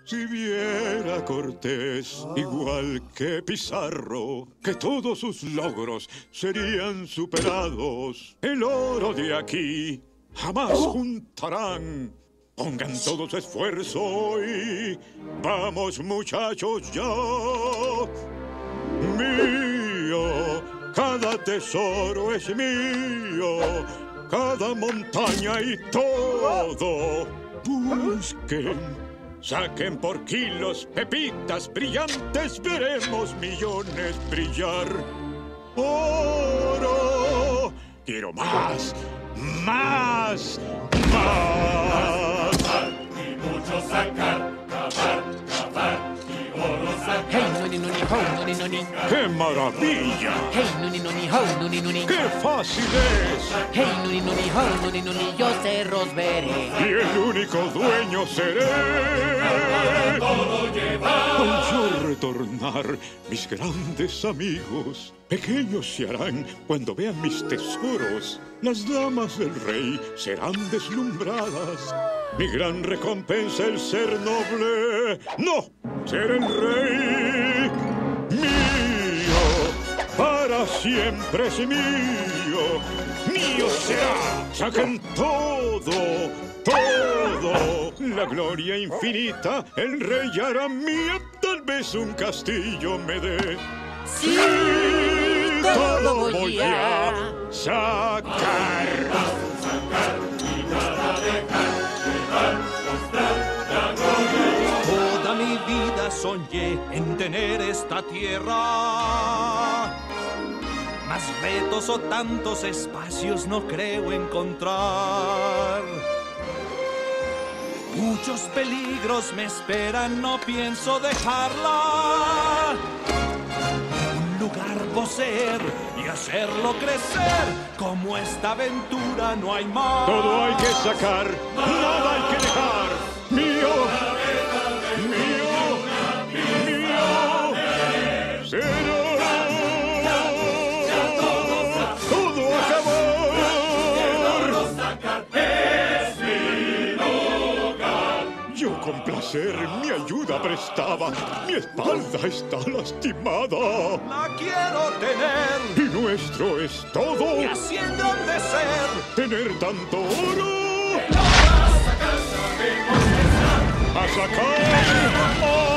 Si viera Cortés, igual que Pizarro, que todos sus logros serían superados, el oro de aquí jamás juntarán. Pongan todo su esfuerzo y vamos, muchachos, ya. Mío, cada tesoro es mío, cada montaña y todo. Busquen, saquen por kilos pepitas brillantes, veremos millones brillar. ¡Oro! Quiero más, más, más. Y mucho sacar, cavar y oro sacar. Hey, nuni, nuni, ho, nuni, nuni. ¡Qué maravilla! Hey, nuni, nuni, ho, nuni, nuni. ¡Qué fácil es! Hey, nuni, nuni, ho, nuni, nuni. Yo cerros veré. Y el único dueño seré. Todo llevar. Al yo retornar, mis grandes amigos, pequeños se harán cuando vean mis tesoros. Las damas del rey serán deslumbradas. Mi gran recompensa el ser noble. ¡No! ¡Ser el rey! ¡Mío! ¡Para siempre es mío! ¡Mío será! ¡Saquen todo! ¡Todo! La gloria infinita el rey hará mía. Tal vez un castillo me dé. Sí, todo voy a sacar. Toda mi vida soñé en tener esta tierra. Más retos o tantos espacios no creo encontrar. Muchos peligros me esperan, no pienso dejarla. Un lugar poseer y hacerlo crecer. Como esta aventura no hay más. Todo hay que sacar, nada hay que dejar. Mío, mío, mío, será. Todo acabar. Yo con placer mi ayuda prestaba. Mi espalda está lastimada. La quiero tener Y nuestro es todo. y así engrandecer. Tener tanto oro. A sacar.